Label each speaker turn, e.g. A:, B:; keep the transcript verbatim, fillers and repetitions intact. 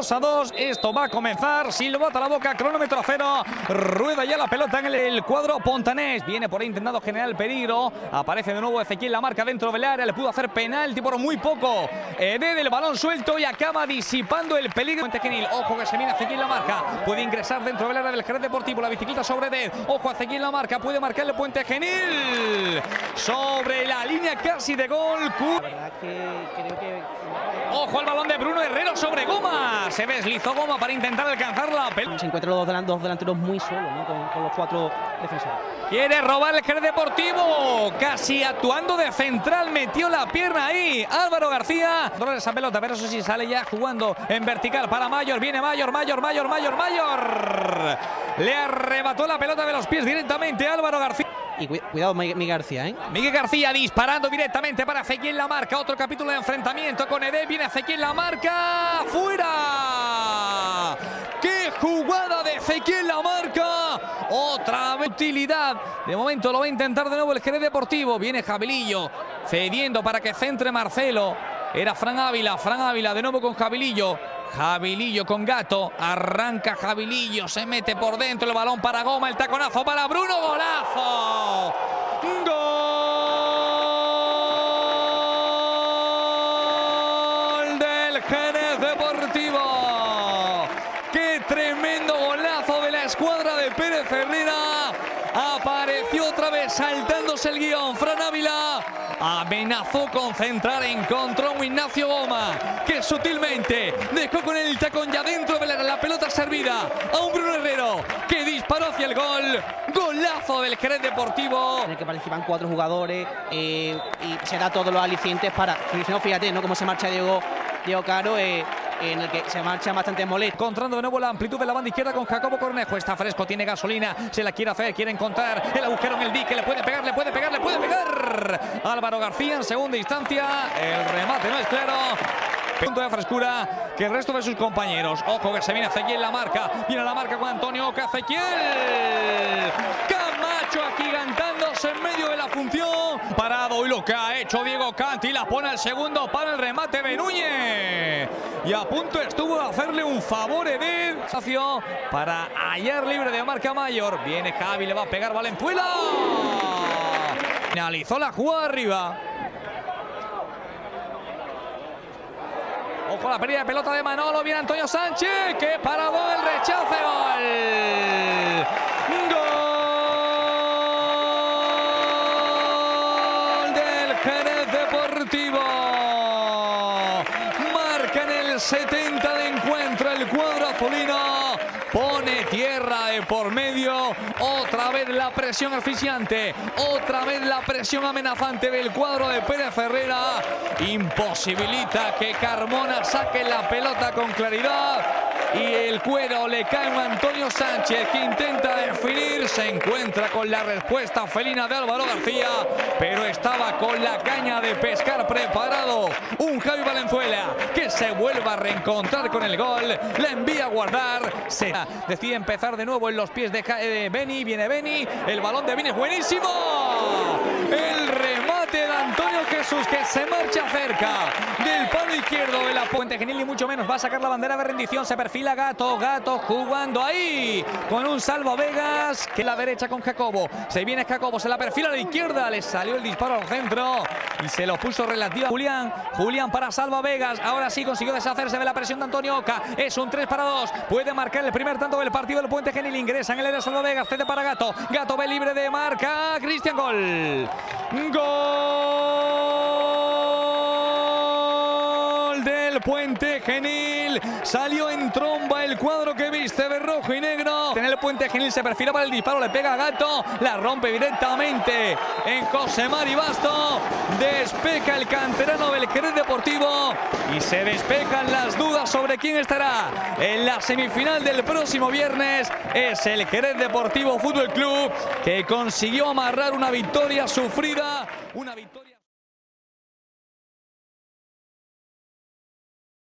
A: dos a dos. Esto va a comenzar. Silbato a la boca, cronómetro a cero. Rueda ya la pelota en el, el cuadro pontanés. Viene por ahí intentando generar el peligro. Aparece de nuevo Ezequiel Lamarca dentro del área. Le pudo hacer penalti por muy poco. Ede del balón suelto y acaba disipando el peligro. Puente Genil. Ojo que se viene Ezequiel Lamarca. Puede ingresar dentro del área del Jerez Deportivo. La bicicleta sobre Ede. Ojo a Ezequiel Lamarca. Puede marcarle Puente Genil. Sobre la línea casi de gol.
B: La verdad que creo que...
A: Ojo al balón de Bruno Herrero sobre Goma. Se deslizó Goma para intentar alcanzar la pelota.
B: Se encuentran los, delan dos delanteros muy solos, ¿no? con, con los cuatro defensores.
A: Quiere robar el Jerez Deportivo. Casi actuando de central. Metió la pierna ahí. Álvaro García. Controla esa pelota, pero eso sí sale ya jugando en vertical para Mayor. Viene Mayor, Mayor, Mayor, Mayor, Mayor. Le arrebató la pelota de los pies directamente a Álvaro García.
B: Y cuidado Miguel García, ¿eh?
A: Miguel García disparando directamente para Ezequiel Lamarca. Otro capítulo de enfrentamiento con Ede. Viene Ezequiel Lamarca. ¡Fuera! ¡Qué jugada de Ezequiel Lamarca! Otra utilidad. De momento lo va a intentar de nuevo el Jerez Deportivo. Viene Jabilillo cediendo para que centre Marcelo. Era Fran Ávila. Fran Ávila de nuevo con Jabilillo. Jabilillo con Gato, arranca Jabilillo, se mete por dentro el balón para Goma, el taconazo para Bruno, golazo. Gol del Jerez Deportivo. Qué tremendo golazo de la escuadra de Pérez Herrera. Apareció otra vez saltándose el guión Fran Ávila. Amenazó con centrar, encontró un Ignacio Goma que sutilmente dejó con el tacón ya dentro de la, la pelota servida a un Bruno Herrero que disparó hacia el gol. Golazo del Jerez Deportivo.
B: En el que participan cuatro jugadores eh, y se da todos los alicientes para... Si no, fíjate, ¿no? Cómo se marcha Diego, Diego Caro. Eh, en el que se marcha bastante molesto.
A: Encontrando de nuevo la amplitud de la banda izquierda con Jacobo Cornejo. Está fresco, tiene gasolina, se la quiere hacer, quiere encontrar el agujero en el dique. Le puede pegar, le puede pegar, le puede pegar. Álvaro García en segunda instancia. El remate no es claro. Punto de frescura que el resto de sus compañeros. Ojo que se viene Ezequiel Lamarca. Viene la marca con Antonio Oca. Ezequiel Camacho agigantándose en medio de la función. Parado y lo que ha hecho Diego Canti. La pone al segundo para el remate de Núñez. Y a punto estuvo de hacerle un favor Edén. Para hallar libre de marca Mayor. Viene Javi, le va a pegar Valenzuela. Finalizó la jugada arriba. Ojo la pérdida de pelota de Manolo. Viene Antonio Sánchez. Que parado el rechace. Gol del Jerez Deportivo. Marca en el setenta de encuentro el cuadro azulino. Pone tierra de por medio. Otra vez la presión asfixiante. Otra vez la presión amenazante del cuadro de Pérez Herrera. Imposibilita que Carmona saque la pelota con claridad. Y el cuero le cae a Antonio Sánchez que intenta definir. Se encuentra con la respuesta felina de Álvaro García. Pero estaba con la caña de pescar preparado. Un Javi Valenzuela que se vuelve a reencontrar con el gol. La envía a guardar. Se decide empezar de nuevo en los pies de, de Beni. Viene Beni. El balón de Beni es buenísimo. El remate de Antonio Jesús que se marcha cerca del palo izquierdo de la Puente Genil y mucho menos va a sacar la bandera de rendición. Se perfila Gato, Gato jugando ahí con un Salva Vegas que la derecha con Jacobo. Se viene Jacobo, se la perfila a la izquierda. Le salió el disparo al centro y se lo puso relativa Julián. Julián para Salva Vegas. Ahora sí consiguió deshacerse de la presión de Antonio Oca. Es un tres para dos. Puede marcar el primer tanto del partido del Puente Genil. Ingresa en el área Salva Vegas. Cede para Gato. Gato ve libre de marca. Cristian, gol. Gol del Puente Genil. Salió en tromba el cuadro que viste de rojo y negro. En el Puente Genil se perfila para el disparo. Le pega a Gato. La rompe directamente en José Mari Basto. Despeja el canterano del Jerez Deportivo. Y se despejan las dudas sobre quién estará en la semifinal del próximo viernes. Es el Jerez Deportivo Fútbol Club que consiguió amarrar una victoria sufrida. Una victoria...